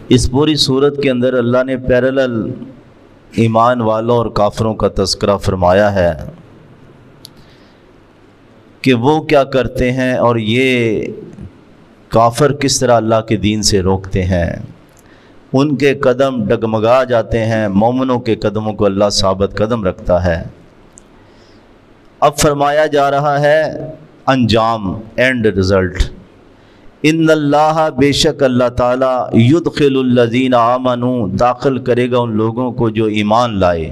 اس پوری صورت کے اندر اللہ نے پیرالل ایمان والوں اور کافروں کا تذکرہ فرمایا ہے کہ وہ کیا کرتے ہیں اور یہ کافر کس طرح اللہ کے دین سے روکتے ہیں۔ ان کے قدم ڈگمگا جاتے ہیں، مومنوں کے قدموں کو اللہ ثابت قدم رکھتا ہے۔ اب فرمایا جا رہا ہے انجام، اینڈ رزلٹ۔ ان اللہ، بے شک اللہ تعالیٰ، یدخل الذین آمنوا، داخل کرے گا ان لوگوں کو جو ایمان لائے،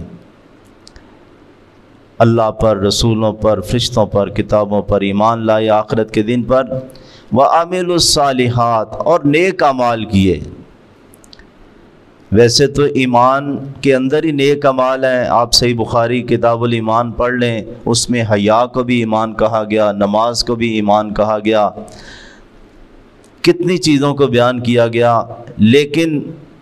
اللہ پر، رسولوں پر، فرشتوں پر، کتابوں پر ایمان لائے، آخرت کے دن پر، وعملوا الصالحات، اور نیک اعمال کیے۔ ویسے تو ایمان کے اندر ہی نیک اعمال ہیں، آپ صحیح بخاری کتاب الایمان پڑھ لیں، اس میں حیا کو بھی ایمان کہا گیا، نماز کو بھی ایمان کہا گیا، کتنی چیزوں کو بیان کیا گیا، لیکن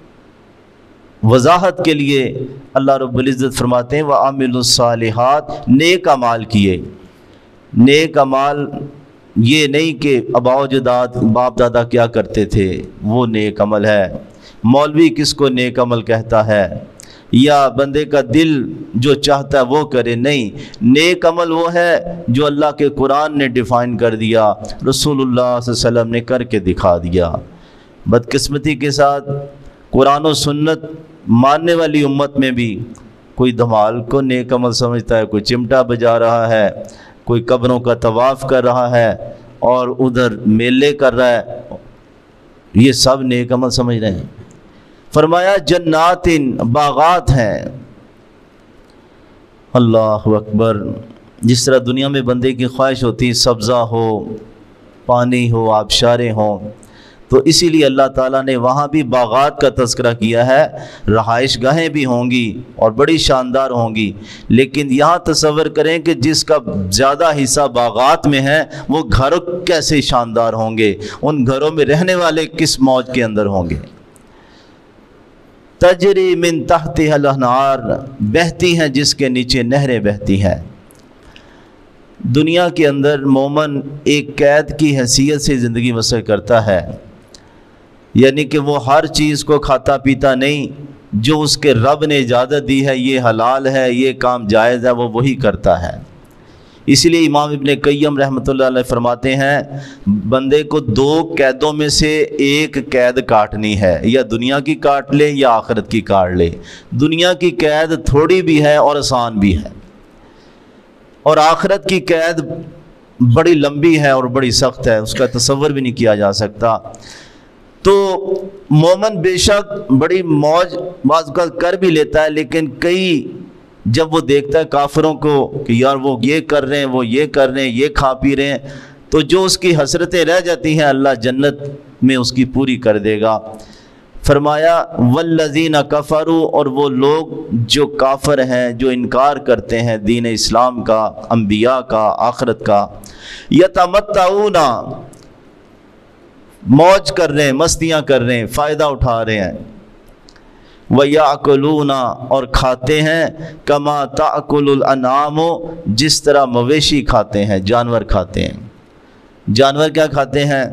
وضاحت کے لیے اللہ رب العزت فرماتے ہیں وَعَمِلُوا الصَّالِحَاتِ، نیک اعمال کیے۔ نیک اعمال یہ نہیں کہ آباء و اجداد، باپ دادا کیا کرتے تھے وہ نیک عمل ہے، مولوی کس کو نیک عمل کہتا ہے، یا بندے کا دل جو چاہتا ہے وہ کرے، نہیں، نیک عمل وہ ہے جو اللہ کے قرآن نے ڈیفائن کر دیا، رسول اللہ صلی اللہ علیہ وسلم نے کر کے دکھا دیا۔ بدقسمتی کے ساتھ قرآن و سنت ماننے والی امت میں بھی کوئی دھمال کو نیک عمل سمجھتا ہے، کوئی چمٹا بجا رہا ہے، کوئی قبروں کا طواف کر رہا ہے اور ادھر میلے کر رہا ہے، یہ سب نیک عمل سمجھ رہے ہیں۔ فرمایا جنات، باغات ہیں۔ اللہ اکبر۔ جس طرح دنیا میں بندے کی خواہش ہوتی ہے سبزہ ہو، پانی ہو، آبشاریں ہوں، تو اسی لیے اللہ تعالیٰ نے وہاں بھی باغات کا تذکرہ کیا ہے۔ رہائش گاہیں بھی ہوں گی اور بڑی شاندار ہوں گی، لیکن یہاں تصور کریں کہ جس کا زیادہ حصہ باغات میں ہے وہ گھر کیسے شاندار ہوں گے، ان گھروں میں رہنے والے کس موج کے اندر ہوں گے۔ تجری من تحتها الانہار، بہتی ہیں جس کے نیچے نہریں بہتی ہیں۔ دنیا کے اندر مومن ایک قید کی حیثیت سے زندگی بسر کرتا ہے، یعنی کہ وہ ہر چیز کو کھاتا پیتا نہیں، جو اس کے رب نے اجازت دی ہے، یہ حلال ہے، یہ کام جائز ہے، وہ وہی کرتا ہے۔ اسی لیے امام ابن قیم رحمۃ اللہ علیہ فرماتے ہیں بندے کو دو قیدوں میں سے ایک قید کاٹنی ہے، یا دنیا کی کاٹ لے یا آخرت کی کاٹ لے۔ دنیا کی قید تھوڑی بھی ہے اور آسان بھی ہے، اور آخرت کی قید بڑی لمبی ہے اور بڑی سخت ہے، اس کا تصور بھی نہیں کیا جا سکتا۔ تو مومن بے شک بڑی موج بعض اوقات کر بھی لیتا ہے، لیکن کئی جب وہ دیکھتا ہے کافروں کو کہ یار وہ یہ کر رہے ہیں، وہ یہ کر رہے ہیں، یہ کھا پی رہے ہیں، تو جو اس کی حسرتیں رہ جاتی ہیں اللہ جنت میں اس کی پوری کر دے گا۔ فرمایا والذین کفروا، اور وہ لوگ جو کافر ہیں، جو انکار کرتے ہیں دین اسلام کا، انبیاء کا، آخرت کا، یتمتعون، موج کر رہے ہیں، مستیاں کر رہے ہیں، فائدہ اٹھا رہے ہیں، وَيَأْكُلُونَ، اور کھاتے ہیں، كَمَا تَأْكُلُ الْأَنْعَامُ، جس طرح مویشی کھاتے ہیں، جانور کھاتے ہیں۔ جانور کیا کھاتے ہیں؟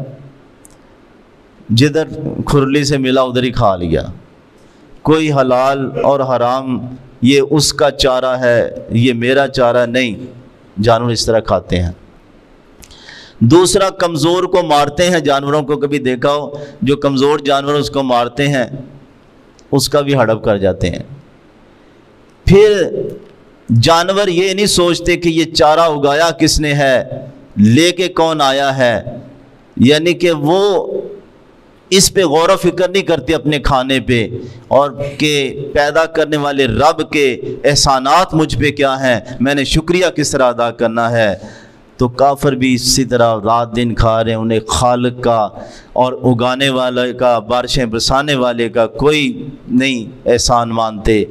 جدھر کھرلی سے ملا ادھر ہی کھا لیا، کوئی حلال اور حرام یہ اس کا چارہ ہے، یہ میرا چارہ نہیں، جانور اس طرح کھاتے ہیں۔ دوسرا، کمزور کو مارتے ہیں، جانوروں کو کبھی دیکھا ہو جو کمزور جانور اس کو مارتے ہیں، اس کا بھی ہڑپ کر جاتے ہیں۔ پھر جانور یہ نہیں سوچتے کہ یہ چارہ اگایا کس نے ہے، لے کے کون آیا ہے، یعنی کہ وہ اس پہ غور و فکر نہیں کرتے اپنے کھانے پہ، اور کہ پیدا کرنے والے رب کے احسانات مجھ پہ کیا ہیں، میں نے شکریہ کس طرح ادا کرنا ہے۔ تو کافر بھی اسی طرح رات دن کھا رہے ہیں، انہیں خالق کا اور اگانے والے کا، بارشیں برسانے والے کا کوئی نہیں احسان مانتے۔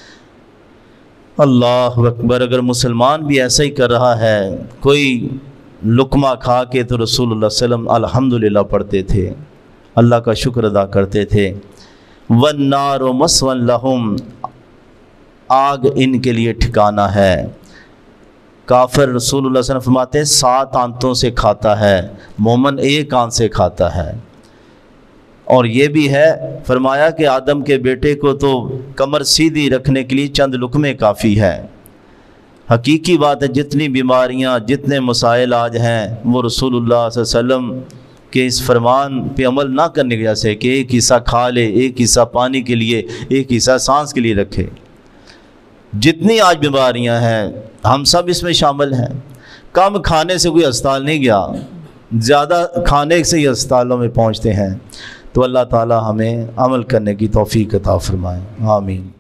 اللہ اکبر۔ اگر مسلمان بھی ایسا ہی کر رہا ہے، کوئی لقمہ کھا کے تو رسول اللہ صلی اللہ علیہ وسلم الحمدللہ پڑھتے تھے، اللہ کا شکر ادا کرتے تھے۔ وَالنَّارُ مَثْوًى لَهُمْ، آگ ان کے لیے ٹھکانہ ہے۔ کافر رسول اللہ صلی اللہ علیہ وسلم فرماتے ہیں 7 آنتوں سے کھاتا ہے، مومن 1 آنت سے کھاتا ہے۔ اور یہ بھی ہے فرمایا کہ آدم کے بیٹے کو تو کمر سیدھی رکھنے کے لیے چند لقمے کافی ہے۔ حقیقی بات ہے جتنی بیماریاں جتنے مسائل آج ہیں وہ رسول اللہ صلی اللہ علیہ وسلم کہ اس فرمان پہ عمل نہ کرنے کی وجہ سے کہ ایک حصہ کھا لے، ایک حصہ پانی کے لیے، ایک حصہ سانس کے لیے رکھے۔ جتنی آج بیماریاں ہیں ہم سب اس میں شامل ہیں۔ کم کھانے سے کوئی ہسپتال نہیں گیا، زیادہ کھانے سے ہی ہسپتالوں میں پہنچتے ہیں۔ تو اللہ تعالی ہمیں عمل کرنے کی توفیق عطا فرمائے، آمین۔